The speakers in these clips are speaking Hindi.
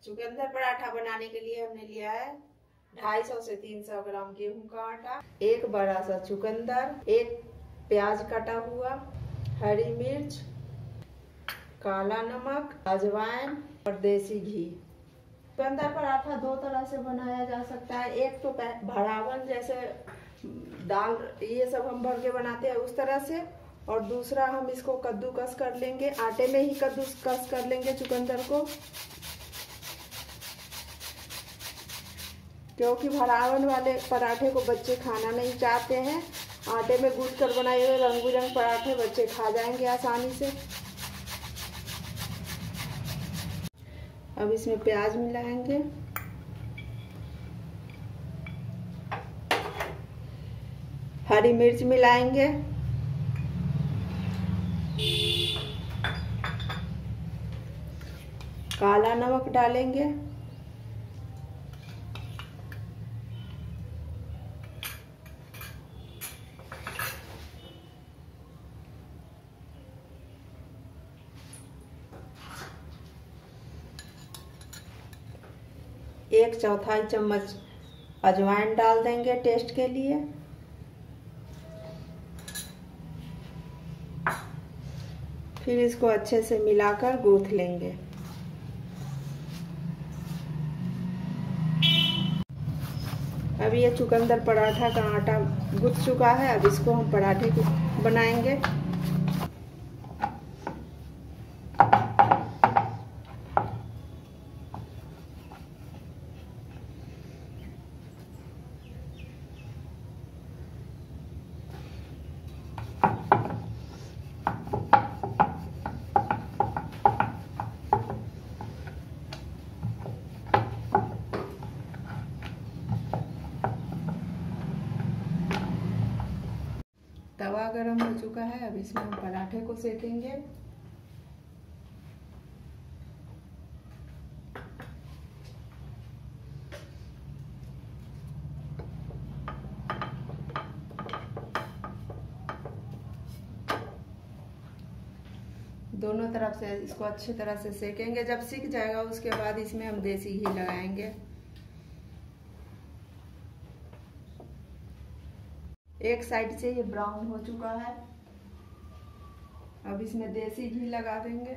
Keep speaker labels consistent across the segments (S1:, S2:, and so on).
S1: चुकंदर पराठा बनाने के लिए हमने लिया है 250 से 300 ग्राम गेहूं का आटा, एक बड़ा सा चुकंदर, एक प्याज कटा हुआ, हरी मिर्च, काला नमक, अजवाइन और देसी घी। चुकंदर पराठा दो तरह से बनाया जा सकता है। एक तो भरावन जैसे दाल ये सब हम भर के बनाते हैं उस तरह से, और दूसरा हम इसको कद्दूकस कर लेंगे, आटे में ही कद्दूकस कर लेंगे चुकंदर को, क्योंकि भरावन वाले पराठे को बच्चे खाना नहीं चाहते हैं। आटे में गूंथ कर बनाए हुए रंग बिरंग पराठे बच्चे खा जाएंगे आसानी से। अब इसमें प्याज मिलाएंगे, हरी मिर्च मिलाएंगे, काला नमक डालेंगे, एक चौथाई चम्मच अजवाइन डाल देंगे टेस्ट के लिए। फिर इसको अच्छे से मिलाकर गूंथ लेंगे। अब ये चुकंदर पराठा का आटा गूंथ चुका है। अब इसको हम पराठे को बनाएंगे। तवा गरम हो चुका है। अब इसमें हम पराठे को सेकेंगे। दोनों तरफ से इसको अच्छी तरह से सेकेंगे। जब सिक जाएगा उसके बाद इसमें हम देसी घी लगाएंगे। एक साइड से ये ब्राउन हो चुका है। अब इसमें देसी घी लगा देंगे।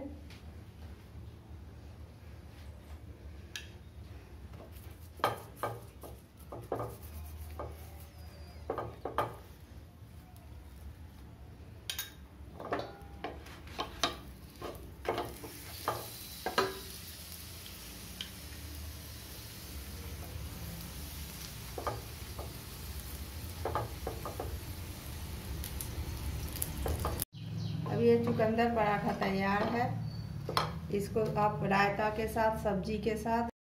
S1: अब ये चुकंदर पराठा तैयार है। इसको आप रायता के साथ, सब्जी के साथ